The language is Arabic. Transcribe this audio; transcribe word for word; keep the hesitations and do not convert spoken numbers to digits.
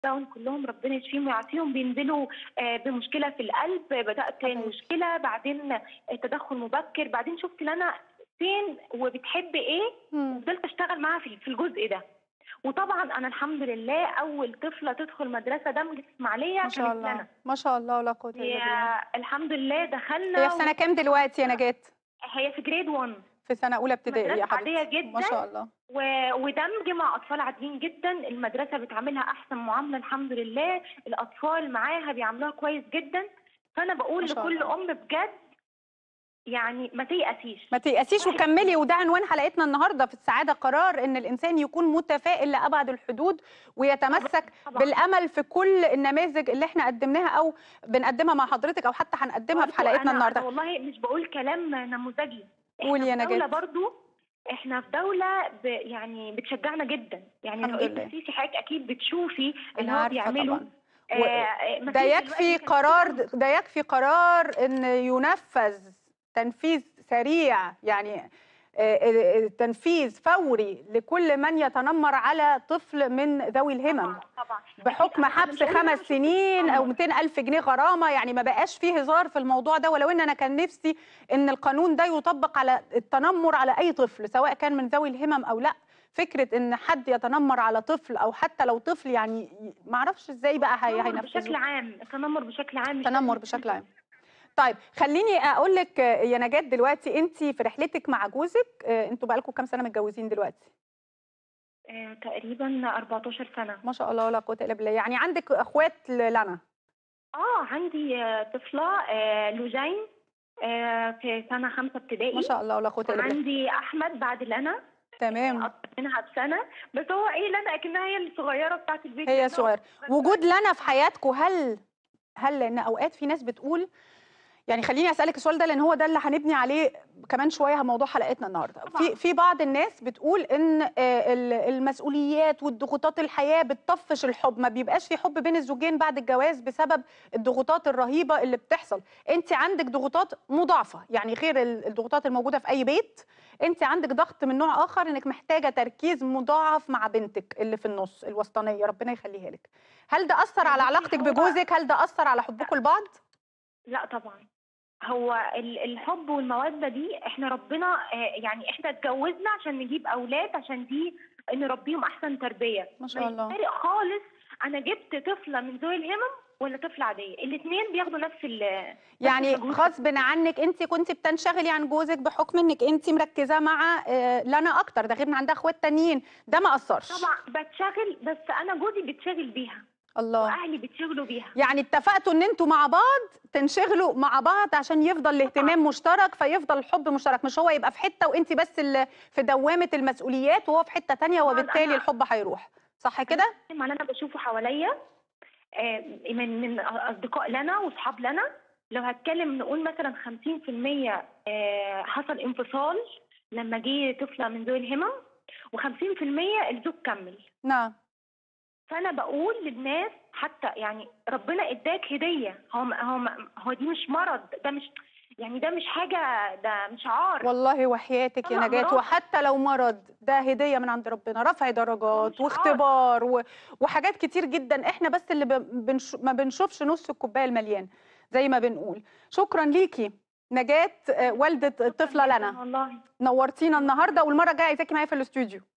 داون كلهم ربنا يشفيهم ويعافيهم، بينزلوا آه، بمشكله في القلب، بدات حبايبي. مشكله، بعدين تدخل مبكر، بعدين شفت لنا فين وبتحب ايه، مم. وفضلت اشتغل معاها في في الجزء ده. وطبعا انا الحمد لله اول طفله تدخل مدرسه دمج في اسماعيليه ما شاء كانت الله لنا. ما شاء الله لا قوة هي إلا بالله. الحمد لله هي دخلنا في سنة و... كام دلوقتي يا نجاة؟ هي في جريد واحد، في سنة أولى ابتدائي يا مدرسه عاديه حبيبتي، ما جدا شاء الله. و... ودمج مع اطفال عاديين جدا. المدرسه بتعاملها احسن معامله الحمد لله، الاطفال معاها بيعاملوها كويس جدا. فانا بقول ما شاء لكل الله. ام بجد يعني ما تيأسيش، ما تيأسيش واحد وكملي، وده عنوان حلقتنا النهارده في السعادة قرار، ان الانسان يكون متفائل لأبعد الحدود ويتمسك طبعا بالامل في كل النماذج اللي احنا قدمناها او بنقدمها مع حضرتك او حتى هنقدمها في برضو حلقتنا انا انا النهارده. والله مش بقول كلام نموذجي، قولي يا احنا في دوله نجاة. برضو، احنا في دوله ب يعني بتشجعنا جدا. يعني الحمد الرئيس لله. السيسي حضرتك اكيد بتشوفي اللي انا هو عارفة بيعمله. طبعا. آه وده مفيش يكفي دلوقتي كان في قرار، دم. ده يكفي قرار ان ينفذ تنفيذ سريع، يعني آه، آه، تنفيذ فوري لكل من يتنمر على طفل من ذوي الهمم، طبعا طبعا اكيد. بحكم انا انا حبس مش هقول ان انا خمس ما شفتش سنين او تنمر. مئتين ألف جنيه غرامه، يعني ما بقاش فيه هزار في الموضوع ده. ولو ان انا كان نفسي ان القانون ده يطبق على التنمر على اي طفل سواء كان من ذوي الهمم او لا. فكره ان حد يتنمر على طفل او حتى لو طفل، يعني ما اعرفش ازاي بقى هي التنمر هينفذوه. بشكل عام، التنمر بشكل عام مش التنمر لازم بشكل يكون. عام. طيب خليني اقول لك يا نجاة، دلوقتي انت في رحلتك مع جوزك، آه، انتوا بقالكم كام سنه متجوزين دلوقتي؟ آه تقريبا أربعتاشر سنه. ما شاء الله ولا قوه الا بالله. يعني عندك اخوات لنا؟ اه عندي آه، طفله آه لوجين آه في سنه خمسه ما ابتدائي، شاء الله ولا قوه الا بالله. وعندي احمد بعد لنا تمام. اكتر منها بسنه، بس هو ايه لنا اكنها هي الصغيره بتاعت البيت هي لانها صغيره. أصغر وجود شوية. لنا في حياتكم، هل هل لان اوقات في ناس بتقول، يعني خليني اسالك السؤال ده لان هو ده اللي هنبني عليه كمان شويه موضوع حلقتنا النهارده. في طبعا في بعض الناس بتقول ان آه، ال- المسؤوليات والضغوطات الحياه بتطفش الحب، ما بيبقاش في حب بين الزوجين بعد الجواز بسبب الضغوطات الرهيبه اللي بتحصل. انت عندك ضغوطات مضاعفه، يعني غير ال- الضغوطات الموجوده في اي بيت، انت عندك ضغط من نوع اخر، انك محتاجه تركيز مضاعف مع بنتك اللي في النص الوسطانيه، ربنا يخليها لك. هل ده اثر على بصي علاقتك هو بجوزك؟ هل ده اثر على حبكم لبعض؟ لا طبعا، هو ال- الحب والمودة دي احنا ربنا آه، يعني احنا اتجوزنا عشان نجيب اولاد، عشان دي نربيهم احسن تربية. ما شاء مش الله. فارق خالص انا جبت طفلة من ذوي الهمم ولا طفلة عادية، الاثنين بياخدوا نفس ال نفس يعني المجهود. غصب عنك انت كنت بتنشغلي عن جوزك بحكم انك انت مركزه مع آه، لنا اكتر، ده غير ان عندها اخوات تانيين، ده ما اثرش؟ طبعا بتشغل، بس انا جوزي بيتشغل بيها الله. واهلي بيتشغلوا بيها. يعني اتفقتوا ان انتوا مع بعض تنشغلوا مع بعض عشان يفضل طبعا الاهتمام مشترك، فيفضل الحب مشترك، مش هو يبقى في حته وانت بس اللي في دوامه المسؤوليات وهو في حته تانية طبعا وبالتالي انا الحب هيروح، صح انا كده؟ بتكلم على اللي انا بشوفه حواليا آه، من من اصدقاء لنا واصحاب لنا. لو هتكلم نقول مثلا خمسين في المية آه، حصل انفصال لما جه طفله من ذوي الهمم، وخمسين في المية الزوج كمل. نعم. فانا بقول للناس حتى يعني ربنا اداك هديه، هو هو هو دي مش مرض، ده مش يعني ده مش حاجه، ده مش عار. والله وحياتك يا طلق نجاة، مراتك وحتى لو مرض ده هدية من عند ربنا، رفع هو درجات مش عار. واختبار و... وحاجات كتير جدا، احنا بس اللي ب... بنش... ما بنشوفش نص الكوباية المليان زي ما بنقول. شكرا ليكي نجاة، آه، والدة شكرا الطفلة جدا لنا، والله. نورتينا النهارده، والمرة الجاية عايزاكي معايا في الاستوديو.